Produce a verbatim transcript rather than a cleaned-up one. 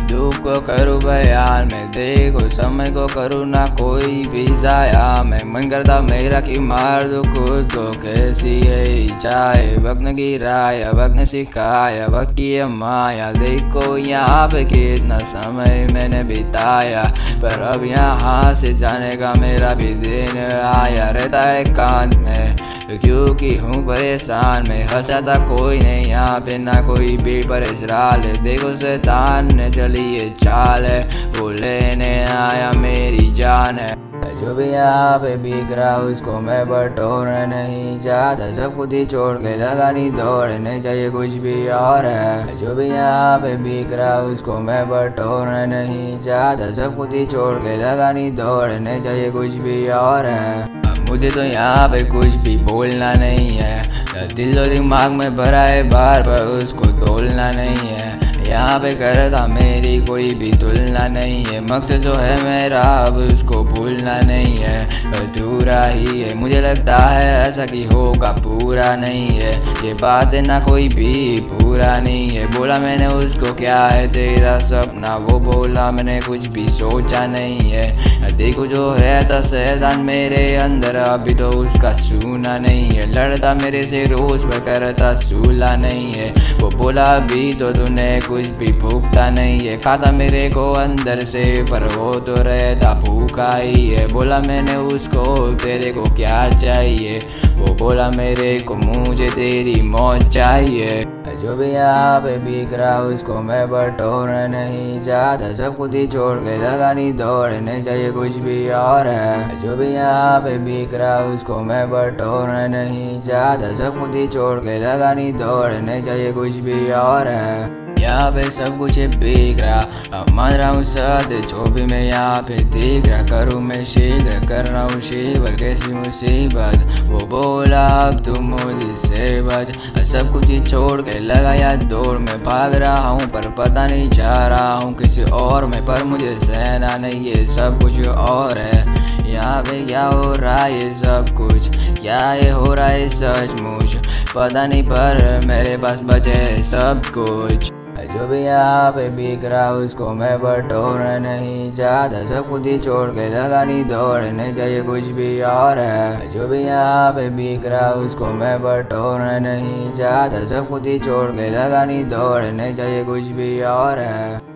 दुख को करूँ बयान, मैं देखो समय को करूँ ना कोई भी जाया। मैं मन करता मेरा कि मार दो खुद को, कैसी है चाहे वक्त ने गिराया, वक्त ने सिखाया, वक्त की ये माया। देखो यहाँ पे कितना समय मैंने बिताया, पर अब यहाँ से जाने का मेरा भी दिन आया। रहता है कांत में क्योंकि हूँ परेशान, मैं हंसाता कोई नहीं यहाँ पे, ना कोई भी परेशान है। देखो शैतान ने चली ये चाल है, वो लेने आया मेरी जान है। जो भी यहाँ पे बिक रहा उसको मैं बटोरना नहीं चाहता, सब खुद ही छोड़ के लगानी दौड़ने चाहिए कुछ भी और है। जो भी यहाँ पे बिक रहा उसको मैं बटोरना नहीं चाहता, सब खुद ही छोड़ के लगानी दौड़ने चाहिए कुछ भी और है। मुझे तो यहाँ पे कुछ भी बोलना नहीं है, दिल और दिमाग में भरा है बार पर उसको तोलना नहीं है। यहाँ पे करता मेरी कोई भी तुलना नहीं है, मकसद जो है मेरा अब उसको भूलना नहीं है, अधूरा ही है। मुझे लगता है ऐसा कि होगा पूरा नहीं है, ये बात है ना कोई भी पूरा नहीं है। बोला मैंने उसको क्या है तेरा सपना, वो बोला मैंने कुछ भी सोचा नहीं है। देखो जो रहता शैतान मेरे अंदर अभी तो उसका सुना नहीं है, लड़ता मेरे से रोज पर करता सूला नहीं है। वो बोला अभी तो तूने कुछ भी भूखता नहीं है, खाता मेरे को अंदर से पर वो तो रहता भूखा ही है। बोला मैंने उसको तेरे को क्या चाहिए, वो बोला मेरे को मुझे तेरी मौत चाहिए। जो भी यहाँ पे बिक रहा उसको मैं बटोरना नहीं चाहता, सब खुद ही छोड़ के लगानी दौड़ने चाहिए कुछ भी और है। जो भी यहाँ पे बिक रहा उसको मैं बटोरना नहीं चाहता, सब खुद ही छोड़ के लगानी दौड़ने चाहिए कुछ भी और है। यहाँ पे सब कुछ है बिक रहा, अब मान रहा हूँ सद जो भी मैं यहाँ पे देख रहा, करूँ मैं शीघ्र कर रहा हूँ शीवर कैसी मुसीबत। वो बोला अब तुम मुझसे बच, सब कुछ ही छोड़ के लगाया दौड़ में भाग रहा हूँ, पर पता नहीं जा रहा हूँ किसी और में, पर मुझे सहना नहीं ये सब कुछ और है। यहाँ पे क्या हो रहा है ये सब कुछ, क्या ये हो रहा है सचमुच पता नहीं, पर मेरे पास बचे सब कुछ। जो भी यहाँ पे बिक रहा उसको मैं बटोरना नहीं चाहता, सब खुद ही छोड़ के लगानी दौड़ने चाहिए कुछ भी और है। जो भी यहाँ पे बिक रहा उसको मैं बटोरना नहीं चाहता, सब खुद ही छोड़ के लगानी दौड़ने चाहिए कुछ भी और है।